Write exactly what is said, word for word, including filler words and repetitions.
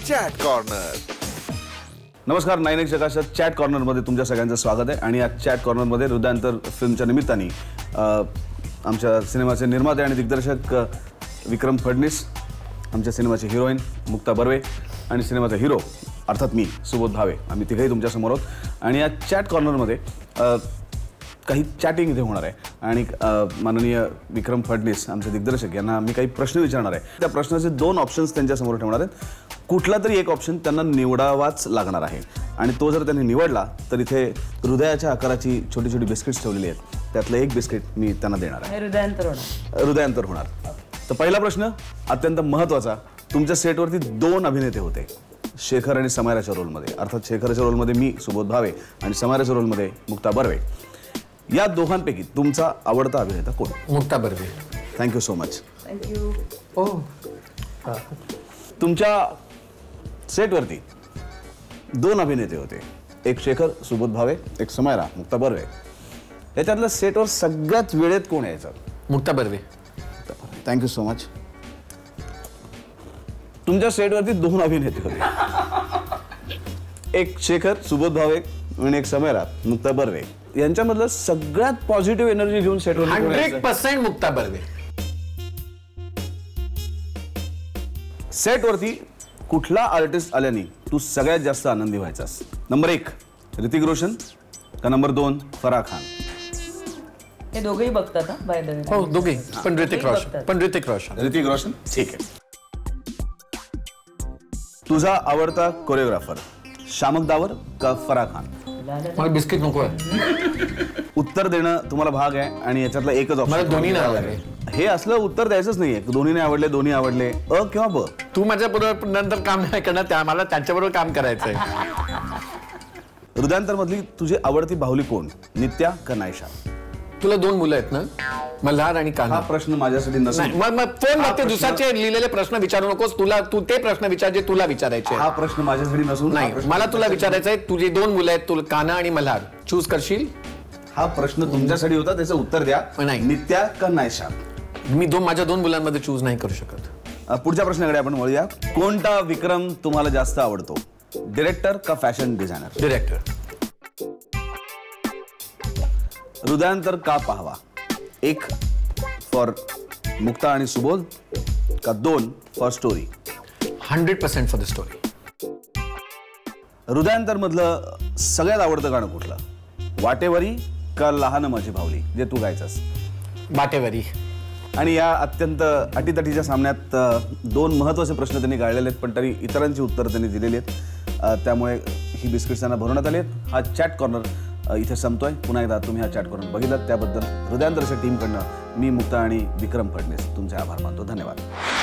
Chat corner. नमस्कार, nine X जगाच्या chat कॉर्नरमध्ये तुमच्या सगळ्यांचं स्वागत आहे. आणि या चॅट कॉर्नरमध्ये हृदयांतर फिल्मच्या निमित्ताने आमच्या सिनेमाचे निर्माते आणि दिग्दर्शक विक्रम फडणीस, आमच्या सिनेमाची हिरोईन मुक्ता बर्वे आणि सिनेमाचा हिरो अर्थात मी सुबोध भावे, आम्ही तिघेही तुमच्यासमोर आहोत. आणि या चॅट कॉर्नरमध्ये काही चॅटिंग इथे होणार आहे आणि माननीय विक्रम फडणीस आमचे दिग्दर्शक यांना मी काही प्रश्न विचारणार आहे. त्या प्रश्नाचे दोन ऑप्शन्स त्यांच्यासमोर ठेवणार आहेत. कुठला तरी एक ऑप्शन त्यांना निवडावाच लागणार आहे आणि तो जर त्यांनी निवडला तर इथे हृदयाच्या आकाराची छोटी छोटी बिस्किट्स ठेवलेली आहेत. त्यातलं एक बिस्किट मी त्यांना देणार आहे. हृदयांतर होणार हृदयांतर होणार. तर पहिला प्रश्न अत्यंत महत्त्वाचा. तुमच्या सेटवरती दोन अभिनेते होते, शेखर आणि समायराच्या रोलमध्ये. अर्थात शेखरच्या रोलमध्ये मी सुबोध भावे आणि समायराच्या रोलमध्ये मुक्ता बर्वे. या दोघांपैकी तुमचा आवडता अभिनेता कोण? Mukta Barve. Thank you so much. Thank you. ओ तुमच्या सेटवरती दोन अभिनेते होते, एक शेखर सुबोध भावे, एक समायरा मुक्ता बर्वे. याच्यातलं सेटवर सगळ्यात वेळेत कोण यायचं? Mukta Barve. Thank you so much. तुमच्या सेटवरती दोन अभिनेते होते, एक शेखर सुबोध भावे आणि एक समायरा मुक्ता बर्वे. यांच्यामधलं सगळ्यात पॉझिटिव्ह एनर्जी घेऊन सेटवर हंड्रेड पर्सेंट मुक्ता बर्वे. सेटवरती कुठला आर्टिस्ट आल्याने तू सगळ्यात जास्त आनंदी व्हायचास? नंबर एक ऋतिक रोशन का नंबर दोन फराह खान? हे दोघेही बघतात हा बाय द वे. हो दोघे, पण ऋतिक रोशन. पण ऋतिक रोशन. ऋतिक रोशन ठीक आहे. तुझा आवडता कोरिओग्राफर शामक दावर का फराह खान? मला बिस्किट नको आहे. उत्तर देणं तुम्हाला भाग आहे आणि याच्यातला एकच मला ऑप्शन. दोन्ही नाही आवडले. हे असलं उत्तर द्यायचंच नाहीये. दोन्ही नाही आवडले, दोन्ही आवडले, अ किंवा ब. तू माझ्या बरोबर नंतर काम नाही करणार, त्या मला त्यांच्याबरोबर काम करायचंय. हृदयांतर मधली तुझी आवडती बाहुली कोण, नित्या का नायशा? तुला दोन मुलं आहेत ना, मल्हार आणि कान्हा. हा प्रश्न माझ्यासाठी नसेल. मग मग फोन बघते, दुसऱ्याचे लिहिलेले प्रश्न विचारू नकोस. तुला तू ते प्रश्न विचार जे तुला विचारायचे. हा प्रश्न माझ्यासाठी नसून नाही, मला तुला विचारायचं आहे, तुझी दोन मुलं आहेत, तुला कान्हा आणि मल्हार, चूज करशील? हा प्रश्न तुमच्यासाठी होता, त्याचं उत्तर द्या. नाही. नित्या का नायशा? मी दोन माझ्या दोन मुलांमध्ये चूज नाही करू शकत. पुढच्या प्रश्नाकडे आपण वळूया. कोणता विक्रम तुम्हाला जास्त आवडतो, डिरेक्टर का फॅशन डिझायनर? डिरेक्टर. हृदयांतर का पाहावा? एक फॉर मुक्ता आणि सुबोध का दोन for story? Hundred percent for the story. Hrudayantar मधलं सगळ्यात आवडतं गाणं कुठलं, वाटेवरी का लहान माझी भावली, जे तू गायचास? वाटेवरी. आणि या अत्यंत अटीतटीच्या सामन्यात दोन महत्त्वाचे प्रश्न त्यांनी गाळलेले आहेत, पण तरी इतरांची उत्तरं त्यांनी दिलेली आहेत. त्यामुळे ही बिस्किट्स त्यांना भरवण्यात आली आहेत. हा चॅट कॉर्नर इथे संपतोय. पुन्हा एकदा तुम्ही हा चॅट कॉर्नर बघितलात त्याबद्दल हृदयांतरच्या टीमकडनं मी मुक्ता आणि विक्रम फडणीस तुमचे आभार मानतो. धन्यवाद.